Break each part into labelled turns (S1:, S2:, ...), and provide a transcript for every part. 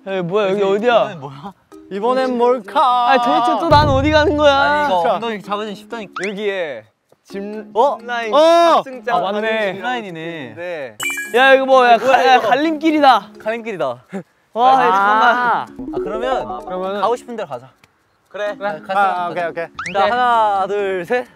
S1: 여기 뭐야? 여기 어디야?
S2: 이번엔 뭘까?
S1: 아 도대체 또 난 어디 가는 거야?
S3: 아니 이거 엉덩이 잡으면 쉽다니까.
S1: 여기에 짚라인
S2: 탑승자.
S1: 맞네.
S3: 짚라인이네.
S1: 네. 야 이거 뭐야? 갈림길이다.
S3: 갈림길이다.
S1: 와 잠깐만.
S3: 아 그러면 가고 싶은 데로 가자. 그래.
S2: 오케이.
S3: 자 하나 둘 셋.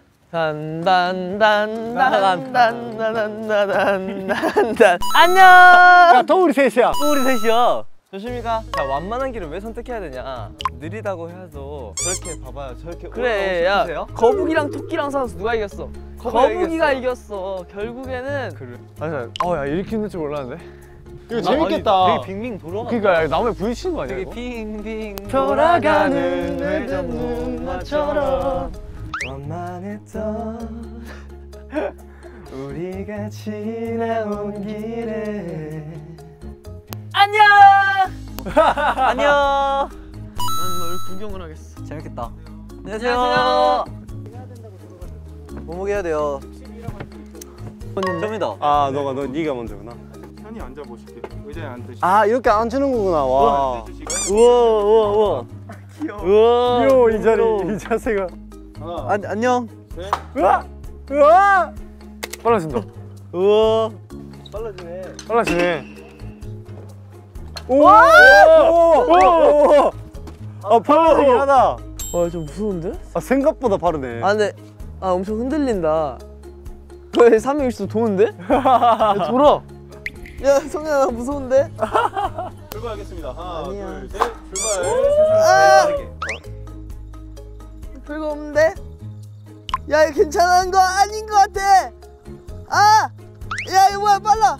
S1: 단단단단단단단단단. 안녕.
S2: 야, 또 우리 셋이야.
S3: 또 우리 셋이야.
S1: 조심히가. 자 완만한 길을 왜 선택해야 되냐? 느리다고 해도 저렇게 봐봐요. 저렇게
S3: 그래. 야
S1: 거북이랑 토끼랑 싸워서 누가 이겼어? 거북이가 이겼어. 결국에는. 그래. 아니, 야 이렇게 힘들 줄 몰랐는데.
S2: 이거 재밌겠다.
S3: 되게 빙빙 돌아.
S1: 그러니까 나무에 부딪히는 거 아니야?
S3: 되게
S1: 이거?
S3: 빙빙
S1: 돌아가는 회전목마처럼 완만했던 우리가 지나온 길에. 안녕.
S3: 안녕.
S1: 나는 널 구경을 하겠어.
S3: 재밌겠다. 안녕하세요. 뭐뭐 해야 돼요? 점이다.
S2: 아, 네가 먼저구나.
S4: 편히 앉아보실게요. 의자에 앉으시고.
S2: 아, 이렇게 앉는 거구나. 와.
S3: 우와.
S2: 귀여워. 귀여워, 이 자세가.
S3: 안녕.
S2: 우와. 빨라진다.
S3: 우와.
S2: 빨라지네. 오! 아, 빨라지긴 하다.
S1: 와 좀 무서운데?
S2: 아, 생각보다 빠르네.
S1: 아 근데 엄청 흔들린다. 왜 360도 도는데? 야, 돌아. 야 성현아 나 무서운데?
S4: 출발하겠습니다. 하나,
S1: 아니야.
S4: 둘, 셋. 출발.
S1: 별거 없는데? 야 이거 괜찮은 거 아닌 거 같아. 야 이거 뭐야 빨라.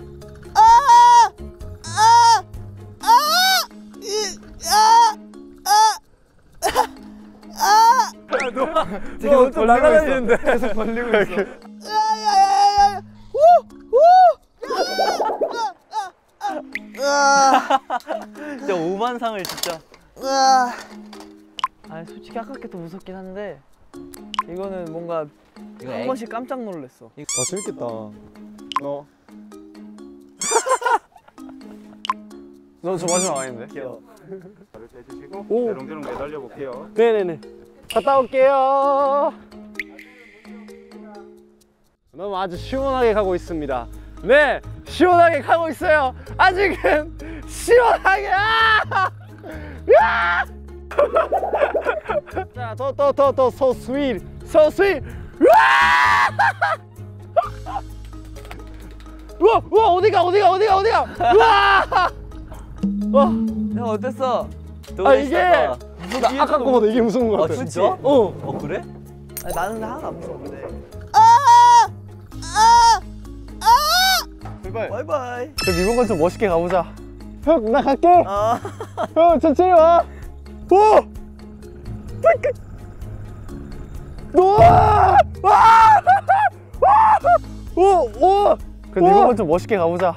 S2: 지금 좀 날아다니는데.
S1: 계속 벌리고 있어. 야야야야야.
S3: 진짜 오만상을 진짜.
S1: 아 솔직히 아깝게 더 무섭긴 한데 이거는 뭔가
S3: 이거
S1: 한 번씩 깜짝 놀랐어.
S2: 재밌겠다. 너 저 마지막 아닌데?
S3: 귀여워.
S4: 발을 떼주시고
S2: 오.
S4: 대롱대롱 매달려 볼게요.
S2: 네네네. 갔다 올게요. 너무 아주 시원하게 가고 있습니다. 네, 시원하게 가고 있어요. 아직은 시원하게. 자, 더 so sweet, so sweet. 우와, 어디가? 우와.
S1: 형 어땠어?
S2: 이게 나 아까 거보다 이게 무서운 거 같아.
S3: 진짜? 그래?
S1: 아니, 나는 근데 하나도 안 무서운데.
S2: 출발.
S1: 바이바이.
S2: 저 미국 건 좀 멋있게 가보자. 형, 나 갈게. 형, 천천히 와. 오! 오! 그 미국 건 좀 멋있게 가보자.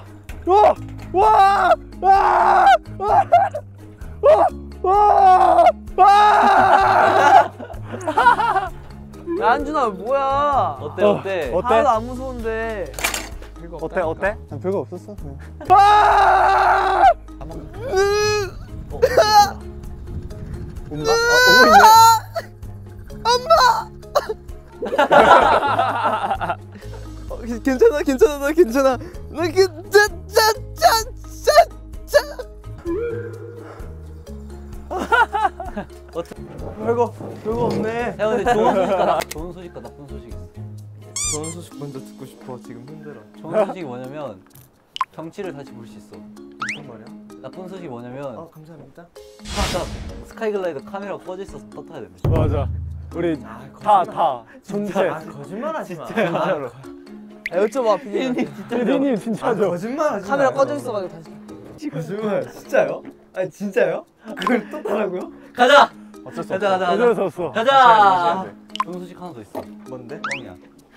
S1: 야 한준아 뭐야?
S3: 어때?
S1: 하나도 안 무서운데.
S2: 어때? 난 별거 없었어.
S3: 온다?
S2: 오고 있네.
S1: 괜찮아. 나 괜찮아. 별거 없네.
S3: 야 근데 좋은 소식과 나쁜 소식이 있어.
S1: 좋은 소식 먼저 듣고 싶어. 지금 힘들어.
S3: 좋은 소식이 뭐냐면 경치를 다시 볼 수 있어.
S1: 무슨 말이야?
S3: 나쁜 소식이 뭐냐면
S1: 감사합니다.
S3: 스카이글라이더 카메라가 꺼져 있어서 떴어야 된다.
S2: 맞아. 우리 다 존재.
S1: 거짓말하지 마. 진짜로. 여쭤봐
S2: 피디님 진짜죠.
S1: 거짓말하지 마. 카메라 꺼져 있어가지고 다시. 거짓말. 진짜요? 아니 진짜요? 그걸 또 타라고요?
S3: 가자.
S2: 어쩔 수
S3: 가자.
S2: 어쩔 수 없어.
S3: 가자. 좋은 소식 하나 더 있어.
S1: 뭔데?
S3: 뻥이야.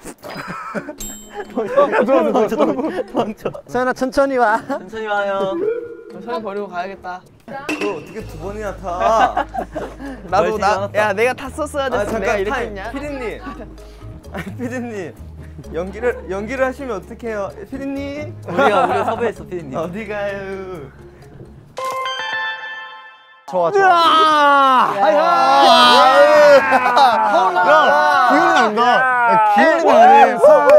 S2: 도망쳐. 서연아 천천히 와.
S3: 천천히 와요.
S1: 사람 버리고 가야겠다.
S4: 그걸 어떻게 두 번이나 타?
S1: 나도
S3: 멀티가 하나
S1: 야 내가 탔었어야 됐어. 내가 이렇게 했냐?
S4: 피디님. 피디님. 연기를 하시면 어떡해요? 피디님.
S3: 우리가 섭외했어 피디님.
S4: 어디 가요?
S2: 좋아.
S4: 기운이 난다. 기운이 나네.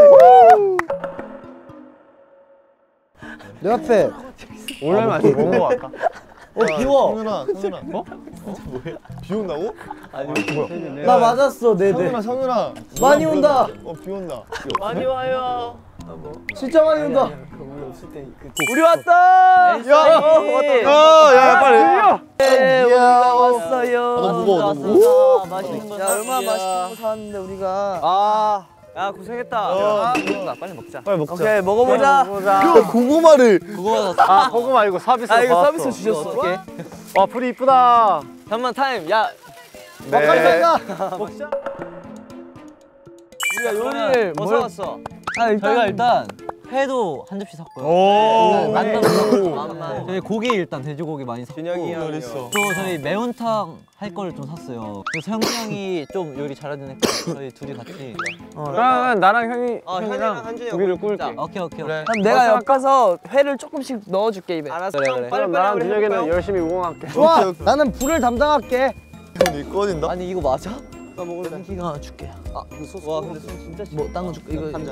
S1: 내 앞에.
S2: 오늘 마치 먹어 갈까?
S4: 비워. 성윤아. 뭐해? 비 온다고?
S1: 나 맞았어. 네네.
S4: 성윤아.
S1: 많이 온다.
S4: 비 온다.
S3: 많이 와요.
S1: 진짜 많이 온다.
S3: 우리 왔다.
S4: 야, 빨리.
S3: 우리가 왔어요.
S4: 너 무거워, 너 무거워.
S3: 맛있는 거.
S1: 야 얼마나 맛있는 거 사왔는데 우리가.
S3: 야 고생했다. 빨리 먹자.
S4: 빨리 먹자.
S1: 오케이 먹어보자.
S4: 고구마를.
S3: 그거
S2: 아 고구마 이거 서비스.
S1: 아 이거
S2: 받았어.
S1: 서비스 주셨어.
S3: 어떡해?
S2: 와 불이 이쁘다.
S3: 잠만 타임. 야
S2: 네.
S3: 먹자.
S1: 우리가 요리를
S3: 뭐
S1: 뭘-
S3: 사왔어?
S1: 아
S3: 저희가 일단 회도 한 접시 샀고요.
S4: 오.
S3: 만남. 저희 고기 일단 돼지고기 많이 샀고.
S4: 준영이 형이 있어.
S3: 또 저희 매운탕 할 거를 좀 샀어요. 그래서 형이 형이 좀 요리 잘하니까 저희 둘이 같이.
S2: 그러면 나랑 형이
S3: 현이랑
S2: 형이랑
S3: 한준이
S2: 고기를 구울게.
S3: 오케이.
S1: 그럼 내가 옆에서 회를 조금씩 넣어줄게 입에.
S3: 알았어.
S2: 그래. 그럼 나랑 준혁이는 열심히 우엉할게.
S1: 좋아.
S4: 오케이, 오케이.
S1: 나는 불을 담당할게.
S4: 형이 꺼진다.
S3: 아니 이거 맞아?
S1: 나 먹을래. 기가 하나 줄게.
S3: 와 근데 소스 진짜
S1: 뭐 딴 거 줄게. 이거
S3: 다지브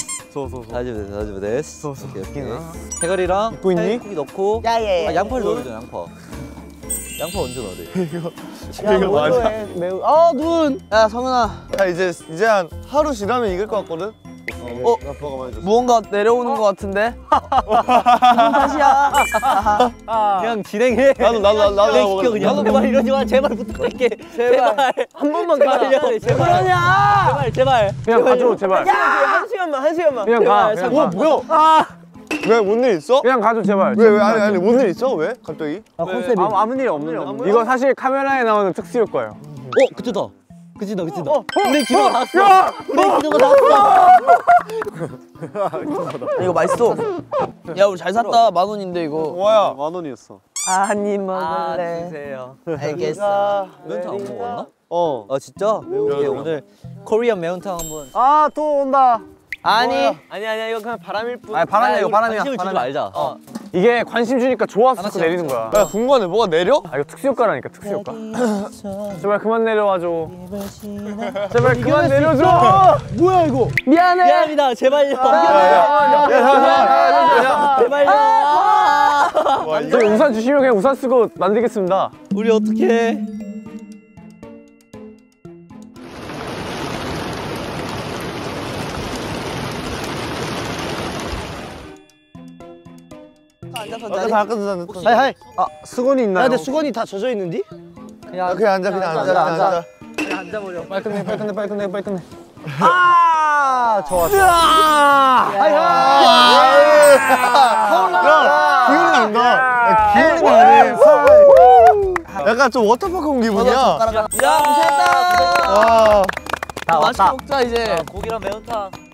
S3: 데스. 오케이. 대가리랑
S2: 입고 있니?
S3: 고기 넣고.
S1: 야예.
S3: 아 양파를 넣어야 돼 양파. 양파 언제 넣어야 돼?
S4: 이거 맞아.
S1: 매우. 아 눈. 야 성윤아.
S4: 야 이제 한 하루 지나면 이길 것 같거든. 아빠가 많이 줬어.
S1: 무언가 내려오는 거 같은데. 무슨 탓이야?
S3: 그냥 진행해.
S4: 나도
S3: 시켜 그냥. 제발 이러지 마. 제발 부탁할게. 제발. 한 번만 가려. 제발.
S1: 그러냐?
S3: 제발.
S2: 그냥 가줘 제발.
S1: 한 시간만.
S2: 그냥 가. 그냥 가.
S4: 뭐야? 왜 뭔 일 있어?
S2: 그냥 가줘 제발.
S4: 왜 아니 뭔 일 있어? 왜 갑자기?
S1: 컨셉이.
S2: 아무 일 없는데. 이거 사실 카메라에 나오는 특수 효과예요.
S3: 그치다. 우리 기도가 나왔어. 우리 기도가 나왔어.
S1: 이거 맛있어. 야 우리 잘 샀다. 10,000원인데 이거.
S4: 와야.
S2: 10,000원이었어.
S1: 한입 먹을래.
S3: 주세요.
S1: 알겠어.
S3: 매운탕 안 먹었나?
S2: 어.
S3: 아 진짜? 네, 오늘 코리안 매운탕 한번.
S2: 아 또 온다.
S1: 아니.
S3: 아니야 이거 그냥 바람일 뿐.
S2: 아니, 바람이야, 이거 바람이야.
S3: 관심을 주지 말자.
S2: 이게 관심 주니까 좋아서 자꾸 내리는 거야.
S4: 야 궁금하네. 뭐가 내려?
S2: 아 이거 특수 효과라니까 특수 효과. 제발 그만 내려와줘. 제발 그만 내려줘.
S1: 뭐야 이거? 미안해.
S3: 미안합니다. 제발요. 제발요.
S2: 저희 우산 주시면 그냥 우산 쓰고 만들겠습니다.
S3: 우리 어떡해?
S4: 아까
S1: 하이.
S2: 아 수건이 있나요?
S1: 야 근데 수건이 다 젖어 있는디?
S4: 그냥 앉아.
S3: 앉아버려.
S2: 빨리 끝내.
S1: 아 좋았어.
S4: 기운이 난다. 기운이 나네. 약간 좀 워터파크 온 기분이야.
S1: 야 고생했다.
S4: 와.
S1: 맛있게 먹자 이제.
S3: 고기랑 매운탕.